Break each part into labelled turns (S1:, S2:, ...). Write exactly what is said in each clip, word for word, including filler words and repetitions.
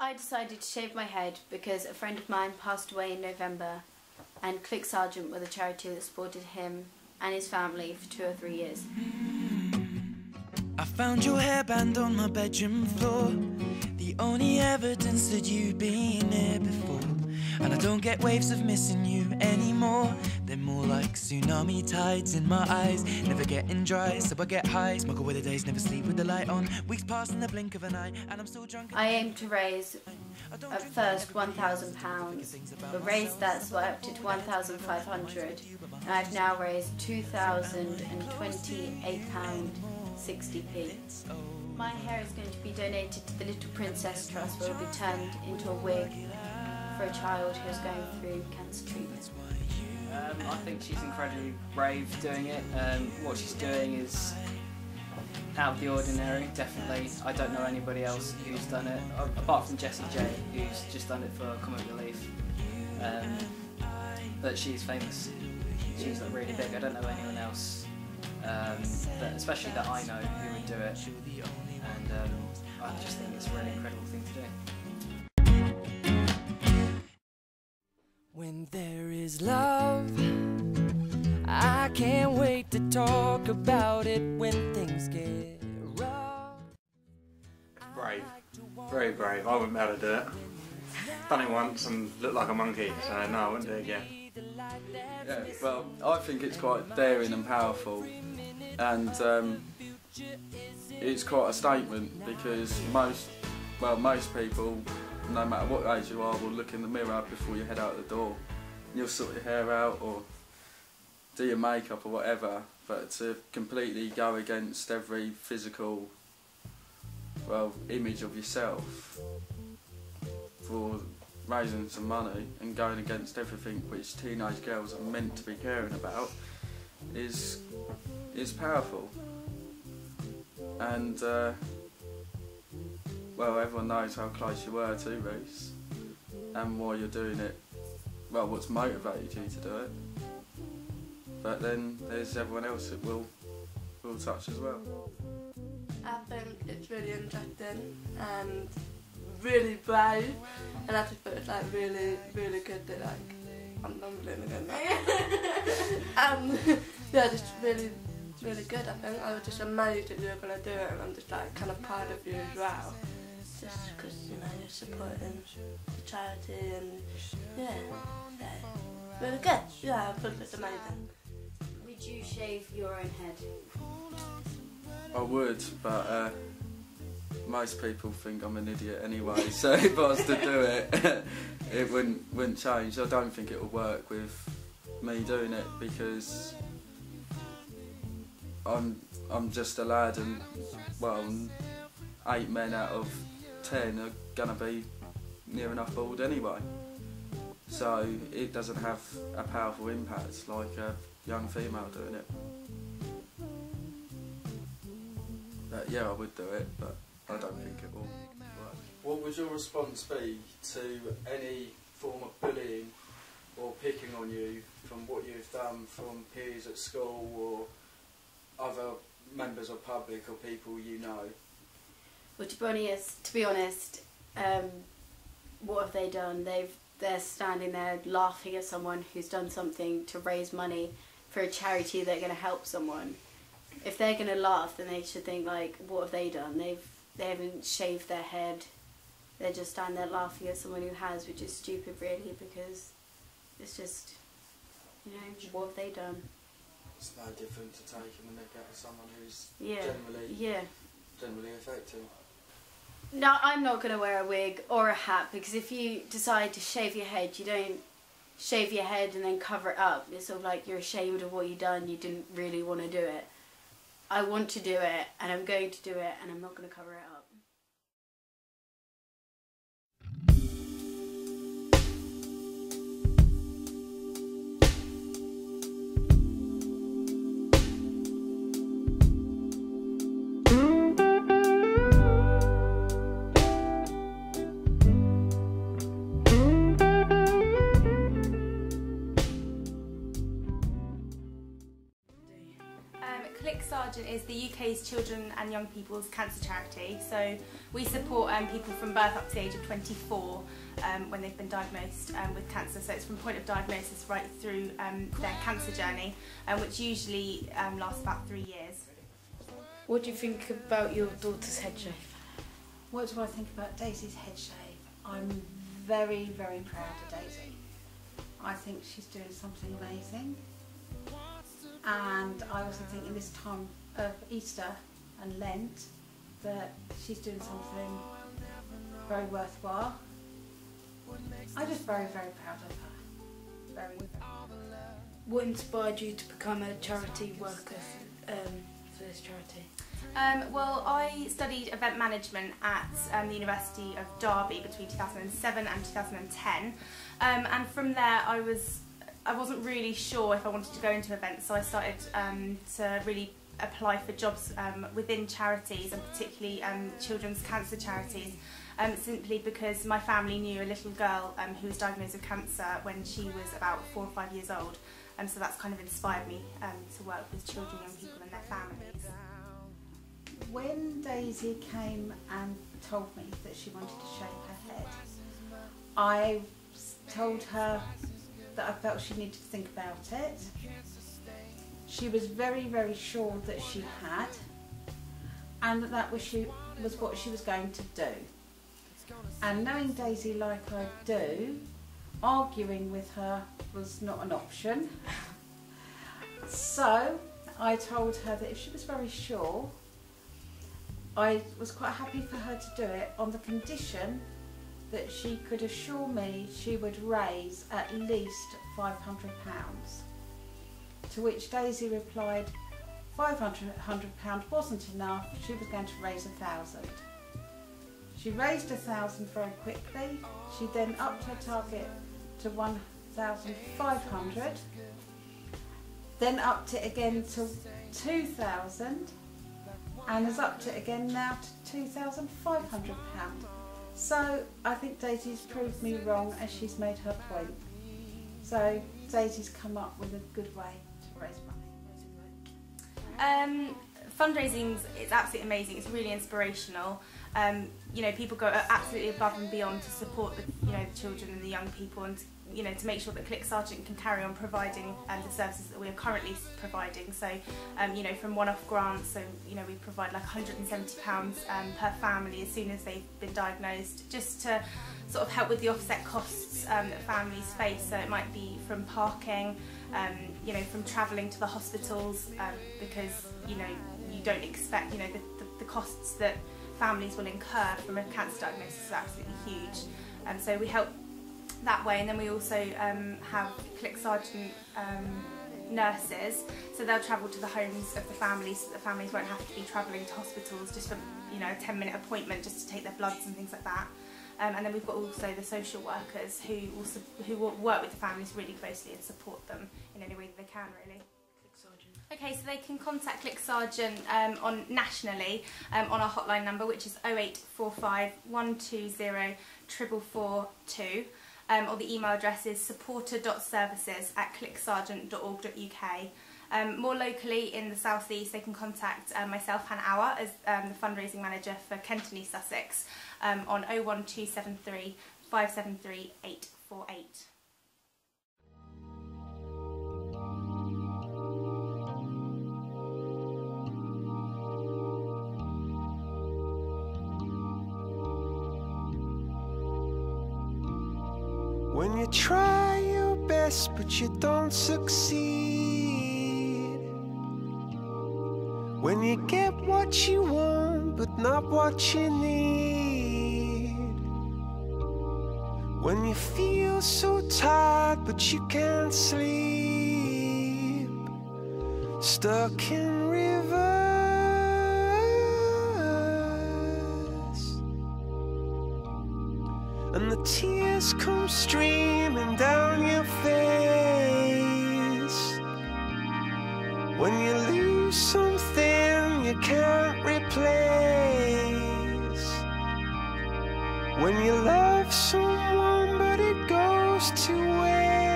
S1: I decided to shave my head because a friend of mine passed away in November, and C L I C Sargent were the charity that supported him and his family for two or three years.
S2: I found your hairband on my bedroom floor, the only evidence that you've been here before. And I don't get waves of missing you anymore. They're more like tsunami tides in my eyes, never getting dry, so I get high. Smoke away the days, never sleep with the light on. Weeks pass in the blink of an eye, and I'm still drunk.
S1: I aim to raise at first one thousand pounds, but raised that swept to one thousand five hundred pounds, and I've now raised two thousand twenty-eight pounds sixty p. My hair is going to be donated to the Little Princess Trust, where it will be turned into a wig for a child who is going through cancer treatment.
S3: Um, I think she's incredibly brave doing it. Um, what she's doing is out of the ordinary, definitely. I don't know anybody else who's done it, apart from Jessie J, who's just done it for comic relief. Um, but she's famous. She's like really big. I don't know anyone else, um, that, especially that I know, who would do it. And um, I just think it's a really incredible thing to do.
S2: When there is love, I can't wait to talk about it when things get rough.
S4: Brave. Very brave. I wouldn't be able to do it. Done it once and looked like a monkey, so no, I wouldn't do it again.
S5: Yeah, well, I think it's quite daring and powerful, and um, it's quite a statement, because most, well, most people, no matter what age you are, will look in the mirror before you head out the door. You'll sort your hair out or do your makeup or whatever, but to completely go against every physical, well, image of yourself for raising some money and going against everything which teenage girls are meant to be caring about is is powerful. And uh, well, everyone knows how close you were to Reese and why you're doing it, well, what's motivated you to do it. But then there's everyone else that will will touch as well.
S6: I think it's really interesting and really brave, and I just thought it's like really, really good that like I'm mumbling again now. um, yeah, just really, really good. I think I was just amazed that you were gonna do it, and I'm just like kind of proud of you as well. Just because you know you're supporting the charity, and yeah, yeah, really good. Yeah, I thought it was amazing.
S1: Would you shave your own head?
S5: I would, but uh, most people think I'm an idiot anyway, so if I was to do it, it wouldn't wouldn't change. I don't think it would work with me doing it, because I'm I'm just a lad, and well, eight men out of ten are gonna be near enough bald anyway. So it doesn't have a powerful impact like a young female doing it. But yeah, I would do it, but I don't think it will work. What would your response be to any form of bullying or picking on you from what you've done from peers at school or other members of public or people you know?
S1: Well, to be honest, to be honest, um, what have they done? They've they're standing there laughing at someone who's done something to raise money for a charity that's going to help someone. If they're going to laugh, then they should think like, what have they done? They've they haven't shaved their head. They're just standing there laughing at someone who has, which is stupid, really, because it's just, you know, what have they done?
S5: It's no different to taking the mick out of someone who's
S1: yeah.
S5: generally
S1: yeah.
S5: generally affected.
S1: No, I'm not going to wear a wig or a hat, because if you decide to shave your head, you don't shave your head and then cover it up. It's sort of like you're ashamed of what you've done, you didn't really want to do it. I want to do it, and I'm going to do it, and I'm not going to cover it up.
S7: C L I C Sargent Sargent is the U K's children and young people's cancer charity. So we support um, people from birth up to the age of twenty-four um, when they've been diagnosed um, with cancer. So it's from point of diagnosis right through um, their cancer journey, um, which usually um, lasts about three years.
S1: What do you think about your daughter's head shave?
S8: What do I think about Daisy's head shave? I'm very, very proud of Daisy. I think she's doing something amazing. And I also think in this time of Easter and Lent that she's doing something very worthwhile. I'm just very, very proud of her. Very, very.
S1: What inspired you to become a charity worker um, for this charity?
S7: Um, well, I studied event management at um, the University of Derby between two thousand seven and two thousand ten, um, and from there I was I wasn't really sure if I wanted to go into events, so I started um, to really apply for jobs um, within charities, and particularly um, children's cancer charities, um, simply because my family knew a little girl um, who was diagnosed with cancer when she was about four or five years old, and so that's kind of inspired me um, to work with children, young people and their families.
S8: When Daisy came and told me that she wanted to shave her head, I told her that I felt she needed to think about it. She was very, very sure that she had, and that that was, she, was what she was going to do. And knowing Daisy like I do, arguing with her was not an option. So I told her that if she was very sure, I was quite happy for her to do it on the condition that she could assure me she would raise at least five hundred pounds. To which Daisy replied, five hundred pounds wasn't enough, she was going to raise a thousand. She raised a thousand very quickly. She then upped her target to one thousand five hundred, then upped it again to two thousand, and has upped it again now to two thousand five hundred pounds. So I think Daisy's proved me wrong, as she's made her point. So Daisy's come up with a good way to raise money.
S7: Um, fundraising is absolutely amazing. It's really inspirational. Um, you know, people go absolutely above and beyond to support the, you know, the children and the young people, and you know, to make sure that C L I C Sargent can carry on providing um, the services that we are currently providing. So, um, you know, from one-off grants, so you know, we provide like one hundred and seventy pounds um, per family as soon as they've been diagnosed, just to sort of help with the offset costs um, that families face. So it might be from parking, um, you know, from travelling to the hospitals, um, because you know, you don't expect, you know, the, the, the costs that families will incur from a cancer diagnosis are absolutely huge. And um, so we help that way, and then we also um, have C L I C Sargent um, nurses, so they'll travel to the homes of the families, so that the families won't have to be travelling to hospitals just for, you know, a ten minute appointment just to take their bloods and things like that. Um, and then we've got also the social workers who also who will work with the families really closely and support them in any way that they can, really. Okay, so they can contact C L I C Sargent um, on nationally um, on our hotline number, which is oh eight four five, one two zero, four four four two. Um, or the email address is supporter dot services at click sargent dot org dot U K. Um, more locally in the South East, they can contact um, myself, Hannah Hour, as um, the fundraising manager for Kent and East Sussex, um, on oh one two seven three, five seven three, eight four eight.
S2: When you try your best but you don't succeed, when you get what you want but not what you need, when you feel so tired but you can't sleep, stuck in reverse, and the tears come streaming down your face, when you lose something you can't replace, when you love someone but it goes to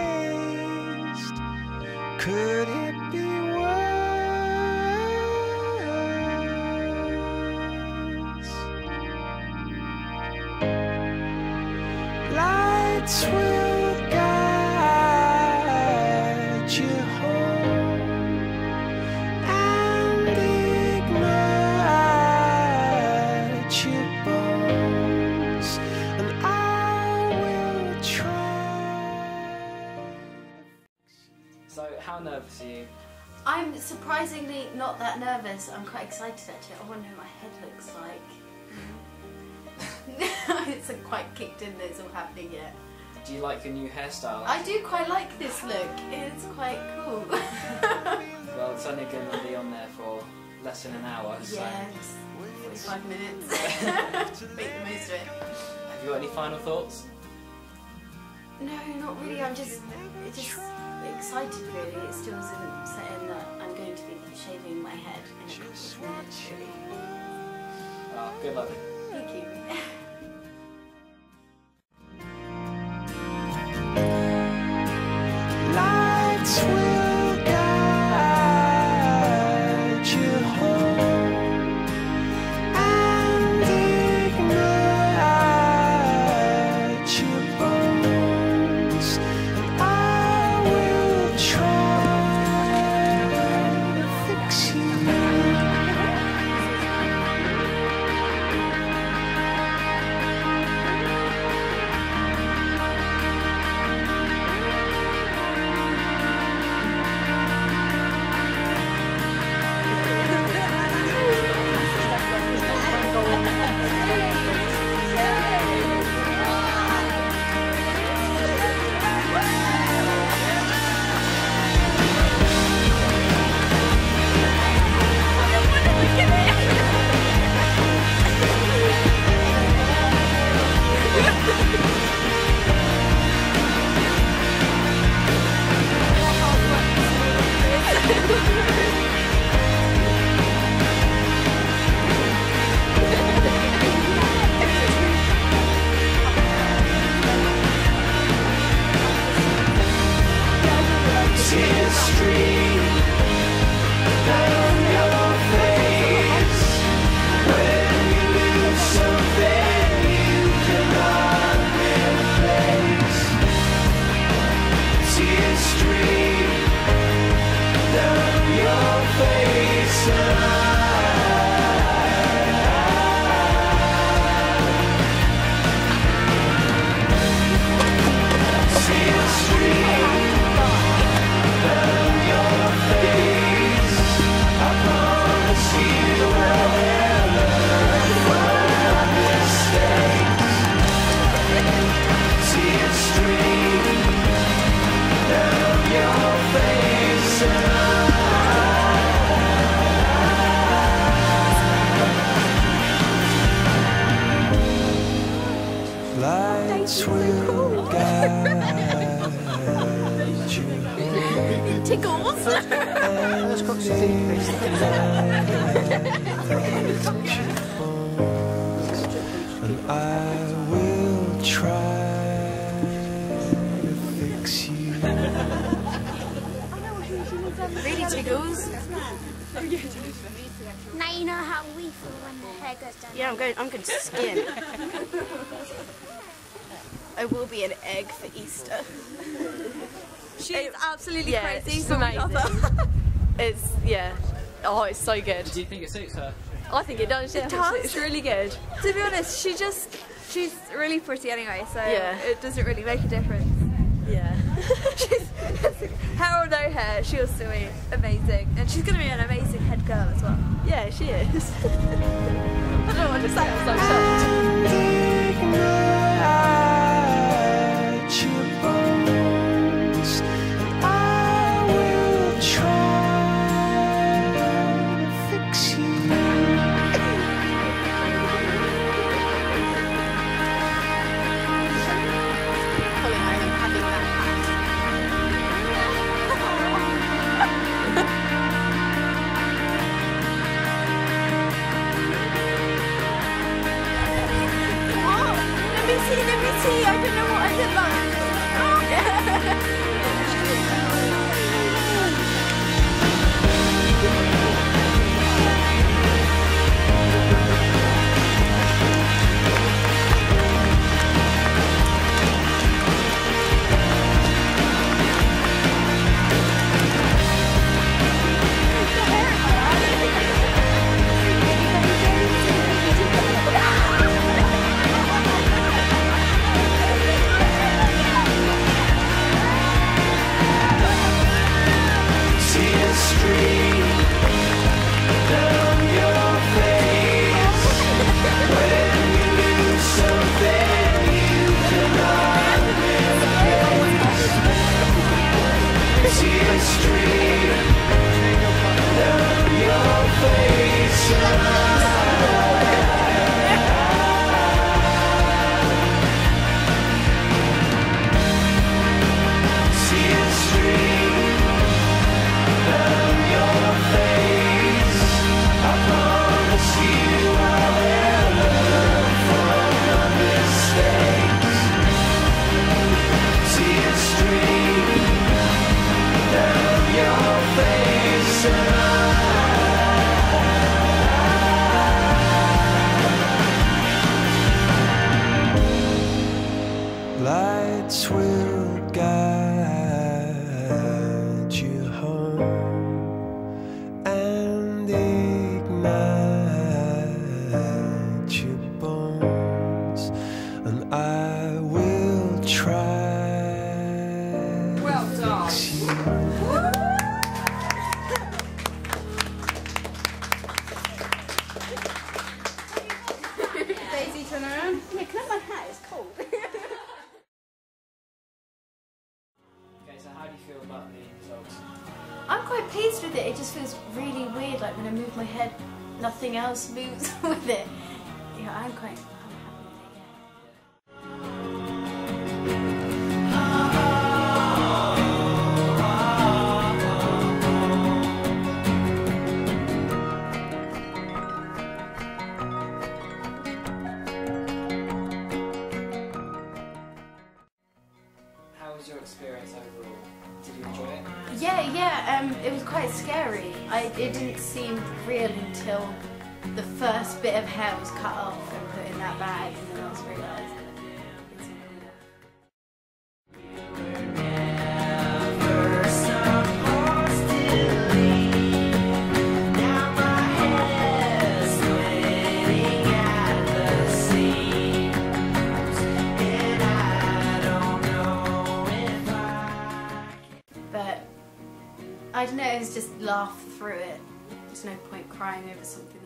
S2: waste, could it be worse? Lights will guide you home and ignite your bones, and I will try.
S3: So, how nervous are you?
S1: I'm surprisingly not that nervous. I'm quite excited actually. I want to know what my head looks like. It's not quite kicked in that it's all happening yet.
S3: Do you like your new hairstyle?
S1: I do quite like this look. It's quite cool.
S3: Well, it's only going to be on there for less than an hour. So.
S1: Yeah, just forty-five minutes. Make the most of it.
S3: Have you got any final thoughts?
S1: No, not really. I'm just, just excited really. It still isn't set in that I'm going to be shaving my head in a couple of minutes really.
S3: Oh, good luck.
S1: Thank you.
S2: Lights will guide you home and ignite your bones, and I will try to fix you. Tears stream down your face when you lose something you cannot replace. Tears stream down your face, and I tears stream down your face. I promise you will never find mistakes. Tears stream down your face, and I lights will guide you.
S1: Tickles.
S2: And I will try to fix you.
S1: Really tickles.
S9: Now you know how we feel when the hair goes down.
S1: Yeah, I'm going. I'm going to skin. I will be an egg for Easter.
S10: She's absolutely
S11: yeah,
S10: crazy.
S11: It's
S10: so we love
S11: amazing.
S10: her.
S11: It's, yeah. Oh, it's so good.
S3: Do you think it suits her?
S11: I think it does. Yeah.
S10: It does.
S11: It's really good.
S10: To be honest, she just, she's really pretty anyway, so
S11: Yeah.
S10: it doesn't really make a difference.
S11: Yeah.
S10: She's, hair or no hair, she was sweet, amazing. And she's going to be an amazing head girl as well.
S11: Yeah, she is. I don't know what to say. I'm so shocked.
S2: Ignite your bones, and I will try to fix you.
S1: Colin, I am having that hat. What? Let me
S2: Lights will guide you home and ignite your bones, and I will try.
S6: Well done.
S1: Daisy, turn around. Yeah, can I have my hat? It's cold.
S3: Okay, so how do you feel about the results?
S1: I'm quite pleased with it. It just feels really weird. Like when I move my head, nothing else moves with it. Yeah, I'm quite. I'm happy with it.
S3: How was your experience overall? Did you enjoy it?
S1: Yeah, yeah. Um, it was quite scary. I it didn't seem real until the first bit of hair was cut off and put in that bag, and then I was realised that it's real. But I don't know, it's just laugh through it. There's no point crying over something